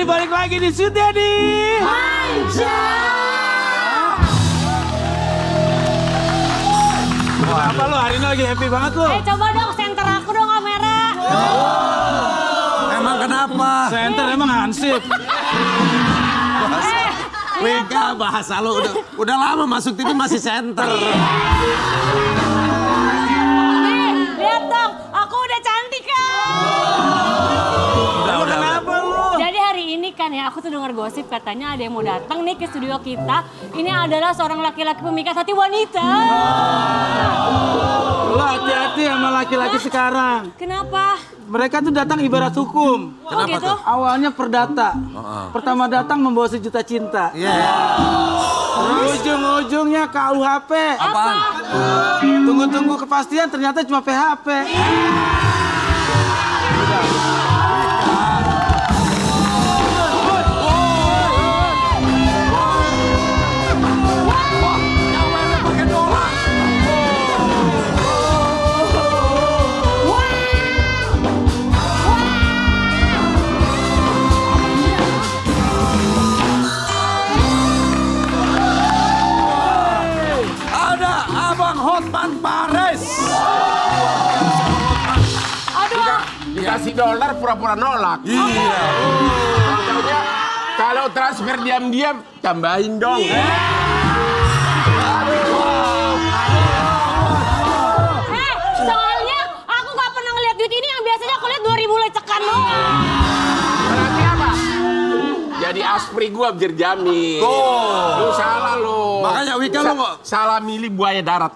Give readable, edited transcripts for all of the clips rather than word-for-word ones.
Kembali balik lagi di Sudiadi Manja. Wah, apa lo hari ini lagi happy banget lo? Coba dong center aku dong kamera. Emang kenapa? Center emang hansip. Wika, bahasa lo udah lama masuk TV masih center. Nih, lihat dong, aku udah cantik kan. Udah. Kenapa lo? Jadi hari ini kan ya, aku tuh dengar gosip katanya ada yang mau datang nih ke studio kita. Ini adalah seorang laki-laki pemikat hati wanita. Lo hati-hati sama laki-laki sekarang. Kenapa? Mereka tuh datang ibarat hukum. Oh gitu? Awalnya perdata. Pertama datang membawa sejuta cinta. Ujung-ujungnya KUHP. Apaan? Tunggu-tunggu kepastian ternyata cuma PHP. Hotman Paris. Aduh. Dikasih dolar pura-pura nolak. Iya. Kalau transfer diam-diam, tambahin dong. Soalnya aku nggak pernah ngeliat duit ini yang biasanya aku lihat 2.000 lecekan doang. Berarti apa? Jadi aspri gua berjamin. Lu salah lu. Makanya Wika lu nggak salah milih buaya darat.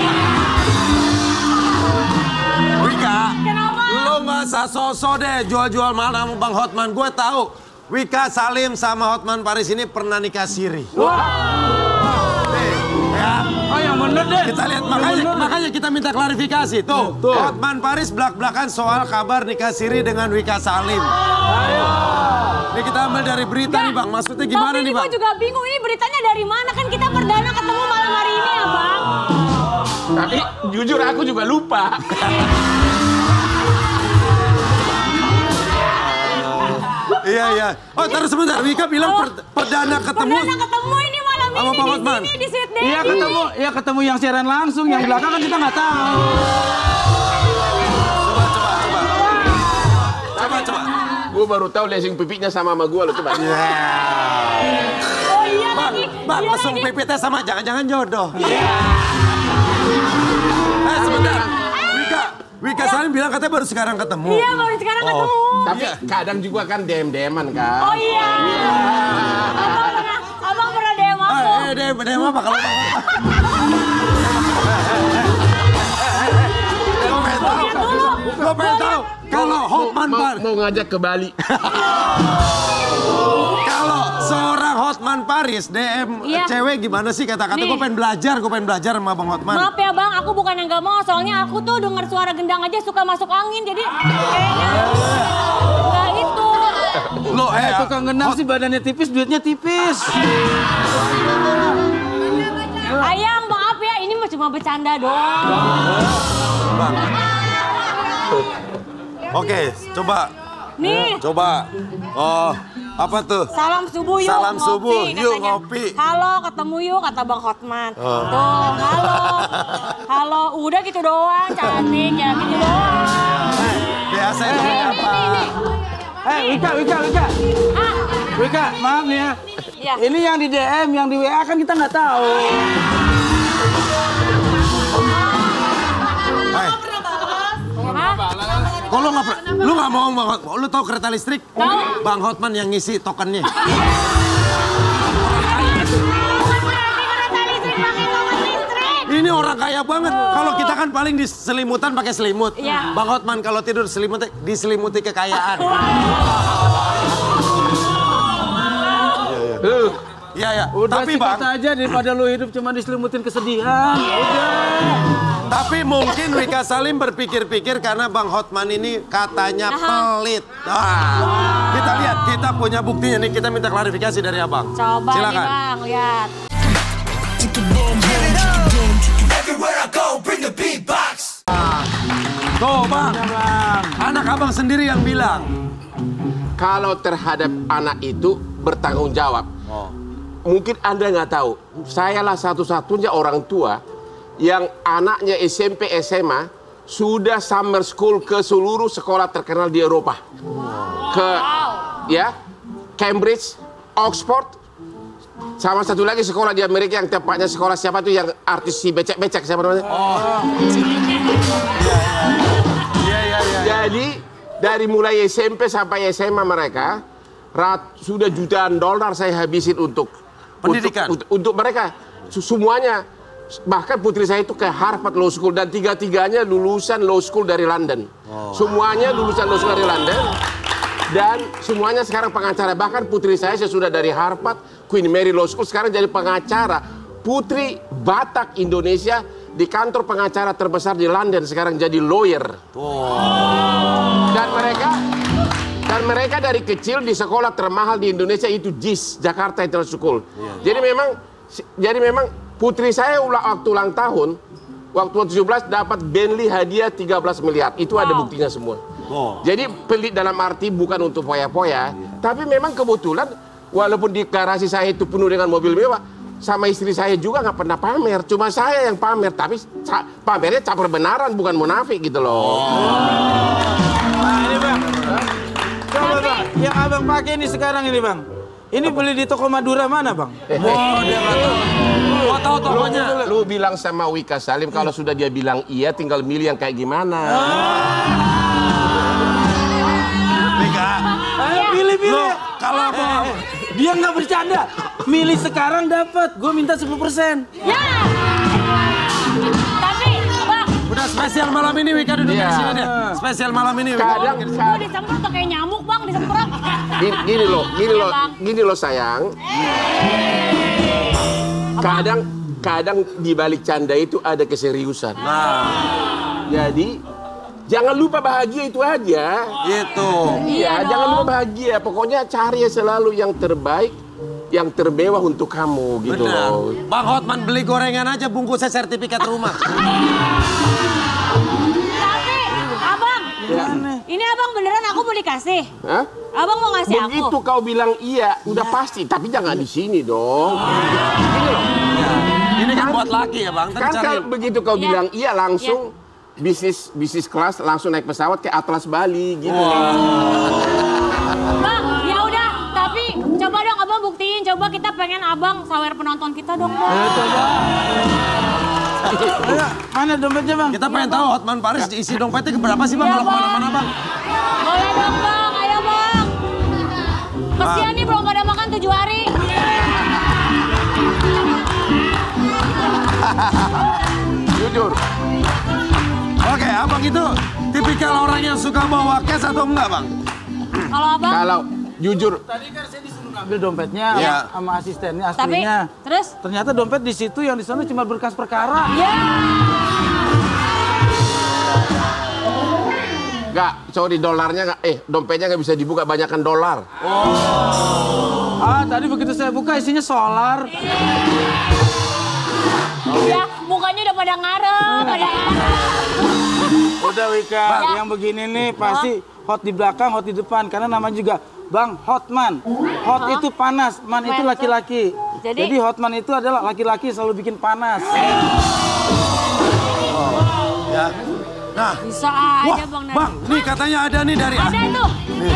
Wika, Kenapa? lu nggak usah sosok deh jual-jual mahal sama Bang Hotman. Gue tahu Wika Salim sama Hotman Paris ini pernah nikah siri. Nih, ya. Oh yang bener deh. Kita lihat makanya kita minta klarifikasi tuh. Hotman Paris belak-belakan soal kabar nikah siri dengan Wika Salim. Ini kita ambil dari berita nih Bang. Maksudnya gimana nih Bang? Tapi gue juga bingung ini beritanya dari mana kan kita perdana ketemu malam hari ini ya Bang. Tapi jujur aku juga lupa. Iya. Oh terus sebentar, Wika bilang perdana ketemu. Perdana ketemu ini malam Sama ini Bang di Hotman. sini di Sweet Daddy. Iya ketemu yang siaran langsung, yang belakang kan kita nggak tahu. Coba. Gue baru tahu lesing pipinya sama gua lo coba. Oh iya lagi. Bang, Iya langsung lagi. PPT sama jangan-jangan jodoh. Sebentar. Wika Salim bilang katanya baru sekarang ketemu. Iya baru sekarang ketemu. Tapi kadang juga kan DM-an kan. Oh iya. Abang pernah DM aku. DM apa kalau Gue pengen tahu kalau Hotman Paris mau ngajak ke Bali. kalau seorang Hotman Paris DM Iya. cewek gimana sih kata-kata Nih. gue pengen belajar sama Bang Hotman. Maaf ya Bang, aku bukan yang gak mau. Soalnya aku tuh dengar suara gendang aja suka masuk angin. Jadi kayaknya nggak itu. Lo Tukang gendang sih badannya tipis, duitnya tipis. Ayang maaf ya, ini mah cuma bercanda doang. Bang. Oke, coba. Nih. Coba. Oh, apa tuh? Salam subuh yuk, Salam ngopi, subuh, yuk katanya. ngopi. Halo, ketemu yuk, kata Bang Hotman. Tuh, halo, udah gitu doang, cantik ya, gitu doang. Biasa itu apa? Nih. Ah, Wika, maaf nih ya. iya. Ini yang di DM, yang di WA kan kita nggak tahu. Hai, Hah? kok lu nggak pernah? Lu nggak mau Bang Hotman? Lu tahu kereta listrik? Tahu. Bang Hotman yang ngisi tokennya. Bukan berarti kereta listrik pakai token listrik. Ini orang kaya banget. Kalau kita kan paling diselimutan pakai selimut. Iya. Bang Hotman kalau tidur diselimuti kekayaan. Iya. Udah Tapi sikat Bang, aja daripada lu hidup cuma diselimutin kesedihan. Udah. tapi mungkin Wika Salim berpikir-pikir karena Bang Hotman ini katanya pelit. Kita lihat, kita punya buktinya nih. Kita minta klarifikasi dari Abang. Coba nih Silakan. Bang, lihat. Everywhere I go, bring the beatbox. Tuh bang, anak abang sendiri yang bilang. Kalau terhadap anak itu bertanggung jawab. Mungkin Anda nggak tahu, sayalah satu-satunya orang tua yang anaknya SMP SMA sudah summer school ke seluruh sekolah terkenal di Eropa. Ke ya, Cambridge, Oxford, sama satu lagi sekolah di Amerika yang tepatnya sekolah siapa tuh yang artis si becek-becek siapa namanya? Jadi dari mulai SMP sampai SMA mereka sudah jutaan dolar saya habisin untuk pendidikan untuk mereka semuanya. Bahkan putri saya itu ke Harvard Law School dan tiga-tiganya lulusan Law School dari London. Semuanya lulusan Law School dari London dan semuanya sekarang pengacara. Bahkan putri saya sudah dari Harvard, Queen Mary Law School, sekarang jadi pengacara. Putri Batak Indonesia di kantor pengacara terbesar di London sekarang jadi lawyer. Dan mereka dari kecil di sekolah termahal di Indonesia itu JIS, Jakarta International School. Jadi memang putri saya waktu ulang tahun, waktu 17 dapat Bentley hadiah 13 miliar. Itu ada buktinya semua. Jadi pelit dalam arti bukan untuk foya-foya, tapi memang kebetulan walaupun di garasi saya itu penuh dengan mobil mewah, sama istri saya juga nggak pernah pamer. Cuma saya yang pamer, tapi pamernya caper benaran, bukan munafik gitu loh. Nah, ini bang, coba bang, yang abang pakai ini sekarang ini bang. Ini beli di toko Madura mana bang? Dia nggak tahu. Gua tahu tokonya. Lu bilang sama Wika Salim kalau sudah dia bilang iya, tinggal milih yang kayak gimana. Wika, Pilih-pilih. kalau mau Dia nggak bercanda. Milih sekarang dapat. Gue minta 10%. Ya. Tapi bang, udah spesial malam ini Wika duduk di sini deh. Spesial malam ini Wika. gue disemprot tuh kayak nyamuk bang, disemprot. Gini loh sayang. Kadang di balik canda itu ada keseriusan. Jadi jangan lupa bahagia itu aja. Gitu. Iya, jangan lupa bahagia. Pokoknya cari selalu yang terbaik, yang termewah untuk kamu gitu loh. Bang Hotman beli gorengan aja bungkusnya sertifikat rumah. Tapi abang, ini abang beneran aku mau dikasih. Hah? Abang mau ngasih aku? Begitu kau bilang iya, udah pasti. Tapi jangan di sini dong. Gini loh. Ini kan buat laki ya bang. Kan kalau begitu kau bilang iya langsung bisnis kelas langsung naik pesawat ke Atlas Bali gitu. Bang, ya udah. Tapi coba dong abang buktiin. Coba kita pengen abang sawer penonton kita dong bang. Ayo, mana dompetnya bang? Kita pengen tahu Hotman Paris isi dompetnya keberapa sih bang Iya, kalau kemana-mana bang? Boleh dong bang, ayo bang. Kesian nih belum pada makan 7 hari. Jujur. Oke, abang itu tipikal orang yang suka bawa cash atau enggak bang? Kalau abang? Kalau jujur, Tadi kan saya disuruh ngambil dompetnya Iya. sama asistennya, Tapi aslinya. terus? Ternyata dompet di situ yang di sana cuma berkas perkara. Ya. nggak, sorry dolarnya nggak, dompetnya nggak bisa dibuka, banyakan dolar. Tadi begitu saya buka isinya solar. Iya, mukanya udah pada ngarep, Udah Wika, yang begini nih pasti hot di belakang, hot di depan. Karena namanya juga Bang Hotman. Hot itu panas, man itu laki-laki. Jadi Hotman itu adalah laki-laki selalu bikin panas. Ya. Nah, Bisa aja bang. bang, nih katanya ada nih dari Ada tuh.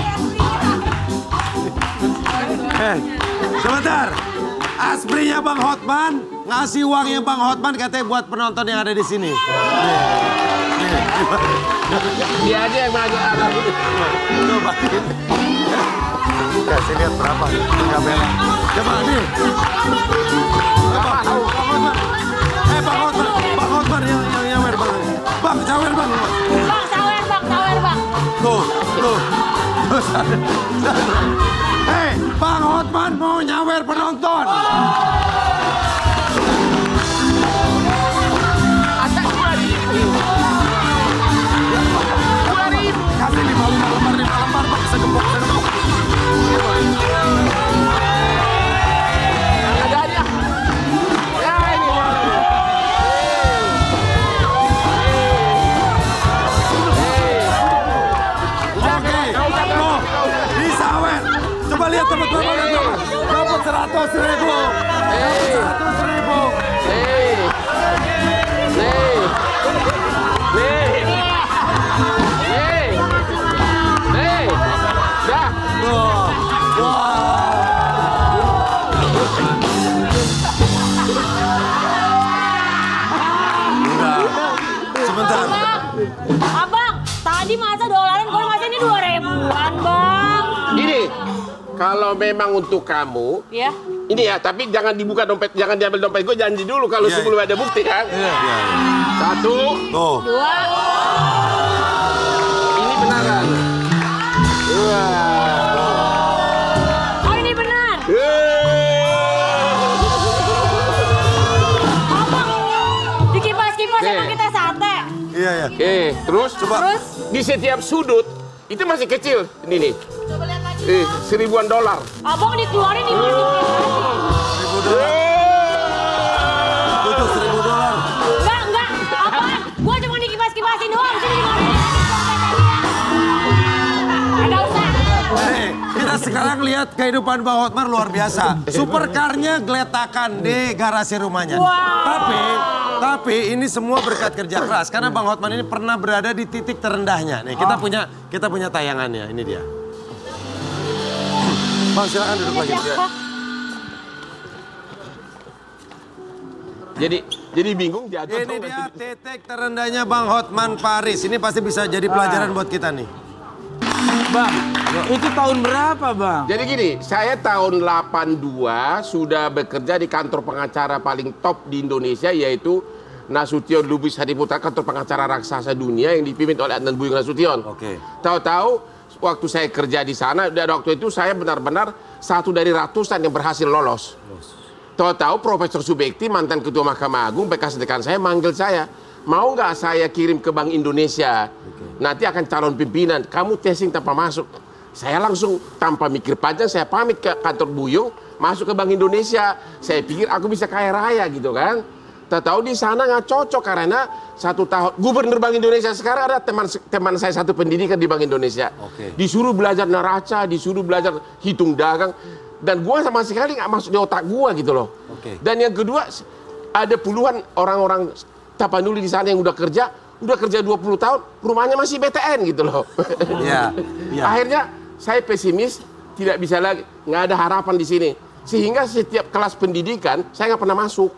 sebentar. Asprinya Bang Hotman ngasih uangnya Bang Hotman katanya buat penonton yang ada di sini. Dia aja yang bagi alat itu. Coba. Kasih lihat berapa kamera. Coba nih. Bang Hotman. Bang Hotman yang nyawer bang. Bang cawer bang. Bang, sawer bang. Tuh. Hei, Bang Hotman mau nyawer penonton. Kasih 5 lembar, Bang. Segepok. Ada dia. Ya ini. Coba lihat teman-teman. Dapat 100.000. Sebentar. Abang, tadi masa dolaran, kalau masa ini 2.000-an, Bang. Ini, kalau memang untuk kamu, Ya. ini ya, tapi jangan dibuka dompet, jangan diambil dompet gue, janji dulu kalau sebelum ada bukti kan. Satu. Tuh. 2. Ini beneran. Oh, ini benar. Abang, dikipas-kipas emang kita sate. Iya. Oke, terus Terus? di setiap sudut itu masih kecil. Ini nih. $1.000-an. Abang dikeluarin di Butuh $1.000. Enggak. Apaan? Gua cuma dikipas-kipasin doang. Sini dimarahin. Enggak usah. Kita sekarang lihat kehidupan Bang Hotmar luar biasa. Supercar-nya geletakan di garasi rumahnya. Tapi ini semua berkat kerja keras. Karena Bang Hotmar ini pernah berada di titik terendahnya. Nih kita punya tayangannya. Ini dia. Bang silakan duduk lagi. Jadi bingung jatuh. Ini dia titik terendahnya Bang Hotman Paris. Ini pasti bisa jadi pelajaran buat kita nih. Bang, itu tahun berapa, Bang? Jadi gini, saya tahun 82 sudah bekerja di kantor pengacara paling top di Indonesia, yaitu Nasution Lubis Hadiputra, kantor pengacara raksasa dunia yang dipimpin oleh Adnan Buyung Nasution. Oke. Tahu-tahu waktu saya kerja di sana, dan waktu itu saya benar-benar satu dari ratusan yang berhasil lolos. Tahu-tahu Profesor Subekti, mantan Ketua Mahkamah Agung, bekas dekan saya, manggil saya. Mau nggak saya kirim ke Bank Indonesia? Nanti akan calon pimpinan, kamu testing tanpa masuk. Saya langsung tanpa mikir panjang, saya pamit ke kantor Buyung, masuk ke Bank Indonesia. Saya pikir aku bisa kaya raya gitu kan. Tahu di sana nggak cocok karena 1 tahun. Gubernur Bank Indonesia sekarang ada teman saya satu pendidikan di Bank Indonesia. Disuruh belajar neraca, disuruh belajar hitung dagang. Dan gua sama sekali nggak masuk di otak gua gitu loh. Dan yang kedua, ada puluhan orang-orang Tapanuli di sana yang udah kerja 20 tahun, rumahnya masih BTN gitu loh. Akhirnya saya pesimis, tidak bisa lagi, nggak ada harapan di sini. Sehingga setiap kelas pendidikan saya nggak pernah masuk.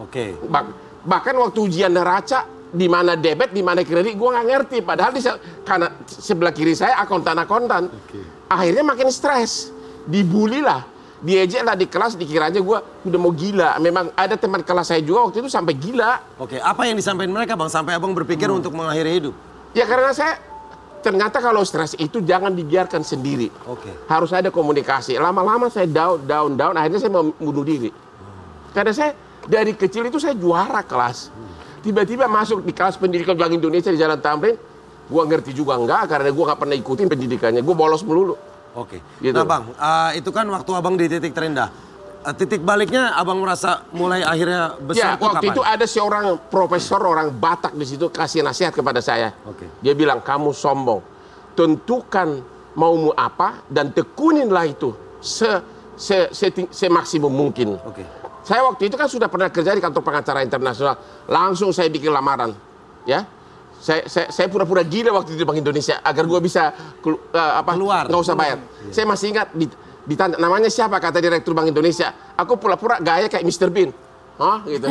Bahkan waktu ujian neraca, di mana debit, di mana kredit, gue nggak ngerti. Padahal karena sebelah kiri saya akuntan. Akhirnya makin stres, dibully lah, diejek lah di kelas, dikiranya gue udah mau gila. Memang ada teman kelas saya juga waktu itu sampai gila. Apa yang disampaikan mereka, Bang, sampai Abang berpikir untuk mengakhiri hidup? Ya karena saya ternyata kalau stres itu jangan dibiarkan sendiri. Harus ada komunikasi. Lama-lama saya down. Akhirnya saya mau bunuh diri. Karena saya dari kecil itu saya juara kelas. Tiba-tiba masuk di kelas pendidikan Bank Indonesia di Jalan Tamrin. Gua ngerti juga enggak karena gua nggak pernah ikutin pendidikannya. Gua bolos melulu. Gitu. Nah Bang, itu kan waktu Abang di titik terendah. Titik baliknya Abang merasa mulai akhirnya besar itu waktu kapan? itu ada seorang profesor orang Batak di situ kasih nasihat kepada saya. Dia bilang, kamu sombong, tentukan maumu apa dan tekuninlah itu semaksimum mungkin. Saya waktu itu kan sudah pernah kerja di kantor pengacara internasional, langsung saya bikin lamaran, ya. Saya pura-pura gila waktu itu di Bank Indonesia agar gue bisa keluar, nggak usah bayar. Saya masih ingat ditanya namanya siapa, kata direktur Bank Indonesia. Aku pura-pura gaya kayak Mr. Bean, gitu.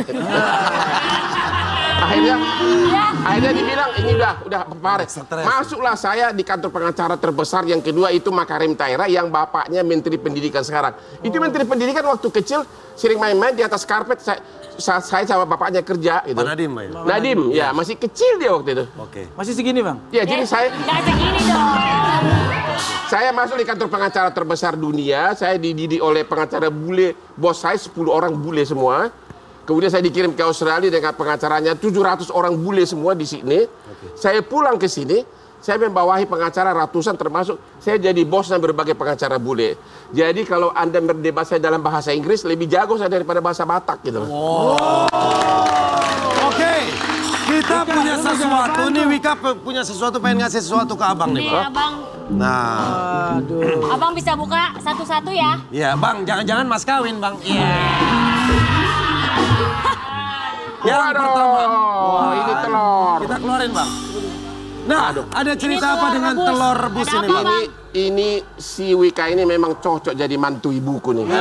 akhirnya dibilang ini udah parah. Masuklah saya di kantor pengacara terbesar yang kedua itu Makarim Taira yang bapaknya Menteri Pendidikan sekarang. Itu Menteri Pendidikan waktu kecil sering main-main di atas karpet. Saya sama bapaknya kerja gitu. Nadim, ya masih kecil dia waktu itu. Masih segini, Bang? Ya, jadi saya nggak segini dong. Saya masuk di kantor pengacara terbesar dunia. Saya dididik oleh pengacara bule. Bos saya 10 orang bule semua. Kemudian saya dikirim ke Australia dengan pengacaranya 700 orang bule semua di sini. Saya pulang ke sini, saya membawahi pengacara ratusan termasuk saya jadi bosnya berbagai pengacara bule. Jadi kalau Anda berdebat saya dalam bahasa Inggris lebih jago saya daripada bahasa Batak gitu. Kita punya sesuatu nih, Wika punya sesuatu, pengen ngasih sesuatu ke abang nih, Nih Bang. abang, Nah, Aduh. abang bisa buka satu-satu ya. iya Bang, jangan-jangan mas kawin Bang. Iya. Yang pertama, Oh, ini telur. kita keluarin Bang. Nah, ada cerita Ini apa telur dengan rebus. telur rebus Ada ini apa, Bang? Bang? Ini si Wika ini memang cocok jadi mantu ibuku nih.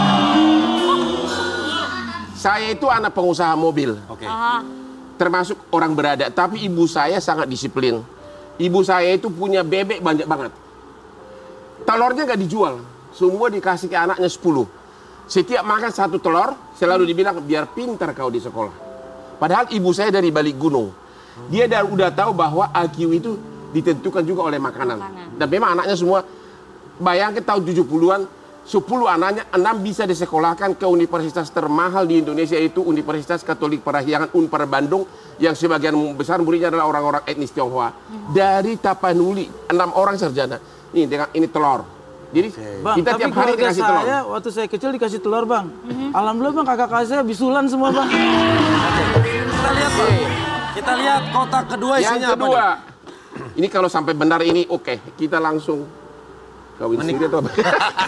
Saya itu anak pengusaha mobil. Oke. Aha. Termasuk orang berada, tapi ibu saya sangat disiplin. Ibu saya itu punya bebek banyak banget. Telurnya nggak dijual, semua dikasih ke anaknya 10. Setiap makan satu telur, selalu dibilang biar pintar kau di sekolah. Padahal ibu saya dari balik gunung. Dia udah tahu bahwa IQ itu ditentukan juga oleh makanan. Dan memang anaknya semua, bayangkan tahun 70-an, 10 anaknya, 6 bisa disekolahkan ke universitas termahal di Indonesia, itu Universitas Katolik Parahyangan Unpar Bandung, yang sebagian besar muridnya adalah orang-orang etnis Tionghoa. Dari Tapanuli, 6 orang sarjana. Ini telur. Jadi Bang, kita tapi tiap hari keluarga dikasih telur. saya waktu saya kecil dikasih telur Bang. Alhamdulillah Bang, kakak-kakak saya bisulan semua Bang. Kita lihat Bang. Kita lihat kotak kedua Yang isinya apa kedua, nih? ini kalau sampai benar ini oke, kita langsung kawin sendiri atau apa?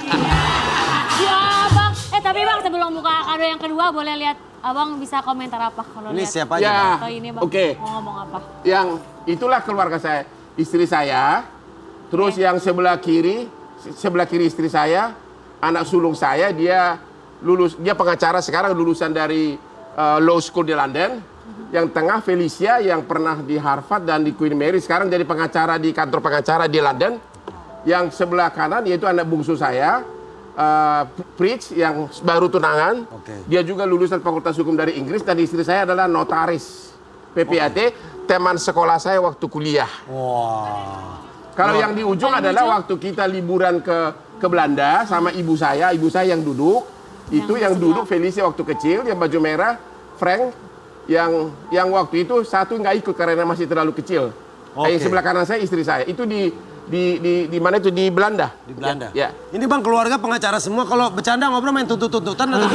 Ya bang, tapi bang sebelum buka kado yang kedua boleh lihat abang bisa komentar apa kalau Ini lihat siapa aja Ya. Bang? foto ini bang. Oke. Mau ngomong apa? Yang itulah keluarga saya, istri saya, terus yang sebelah kiri istri saya, anak sulung saya, dia pengacara sekarang, lulusan dari Law School di London. Yang tengah Felicia yang pernah di Harvard dan di Queen Mary, sekarang jadi pengacara di kantor pengacara di London. Yang sebelah kanan yaitu anak bungsu saya, Pritch, yang baru tunangan. Oke. Dia juga lulusan Fakultas Hukum dari Inggris, dan istri saya adalah notaris PPAT, teman sekolah saya waktu kuliah. Wah. Kalau yang di ujung adalah waktu kita liburan ke Belanda sama ibu saya yang duduk. Itu yang duduk Felicia waktu kecil, yang baju merah, Frank, yang waktu itu satu nggak ikut karena masih terlalu kecil. Oke. Yang sebelah kanan saya istri saya. Itu di mana itu, di Belanda. Di Belanda. Ya. Ini Bang keluarga pengacara semua, kalau bercanda ngobrol main tuntut-tuntutan atau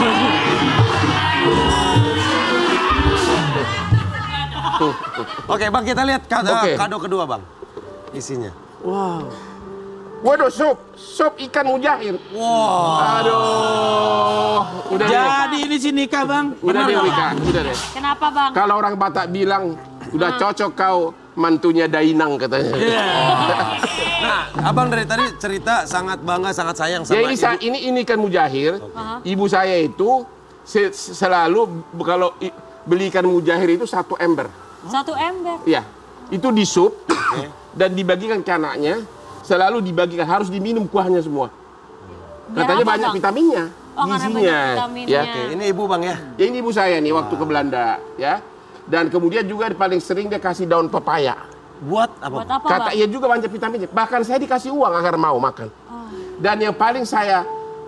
Oke Bang, kita lihat kado kedua Bang. Isinya. Wow. Waduh, sup ikan mujair. Wah. Aduh. Udah deh. Jadi ini sih nikah Bang. Udah deh, Wika. Udah deh. Kenapa bang? Kalau orang Batak bilang udah cocok kau mantunya Dainang katanya. Nah, Abang dari tadi cerita sangat bangga, sangat sayang sama Ya ibu. ini ikan mujahir. Ibu saya itu selalu kalau beli ikan mujahir itu 1 ember. 1 ember. Iya. Itu disup dan dibagikan ke anaknya. Selalu dibagikan, harus diminum kuahnya semua. Biar Katanya apa, banyak Bang? vitaminnya, Oh, karena gizinya. banyak vitaminnya. Ya. Oke, ini ibu Bang ya. Ya, ini ibu saya nih waktu ke Belanda, ya. Dan kemudian juga paling sering dia kasih daun pepaya. Buat apa? Buat Bang? apa Kata bang? ia juga banyak vitaminnya. Bahkan saya dikasih uang agar mau makan. Dan yang paling saya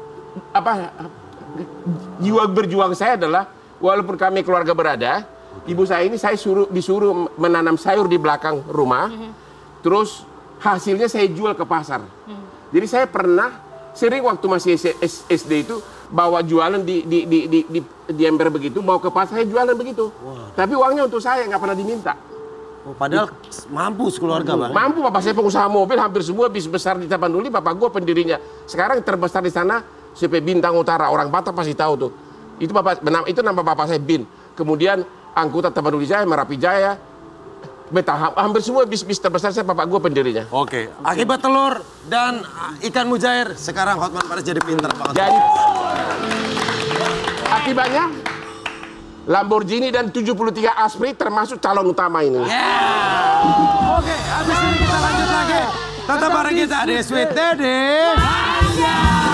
jiwa berjuang saya adalah, walaupun kami keluarga berada, ibu saya ini disuruh menanam sayur di belakang rumah. Terus hasilnya saya jual ke pasar. Jadi saya pernah sering waktu masih SD itu bawa jualan di ember begitu, bawa ke pasar, saya jualan begitu. Tapi uangnya untuk saya, nggak pernah diminta. Oh, padahal mampu sekeluarga Bang. Mampu, bapak saya pengusaha mobil, hampir semua bis besar di Tapanuli, bapak gua pendirinya. Sekarang terbesar di sana CP Bintang Utara, orang Batak pasti tahu tuh. Itu nama bapak saya Bin. Kemudian angkutan Tapanuli Jaya, Merapi Jaya, hampir semua bis terbesar saya bapak gua pendirinya. Oke, akibat telur dan ikan mujair, sekarang Hotman Paris jadi pinter banget. Jadi akibatnya Lamborghini dan 73 Aspri termasuk calon utama ini. Oke, habis ini kita lanjut lagi. Tetap bareng kita di Sweet Daddy.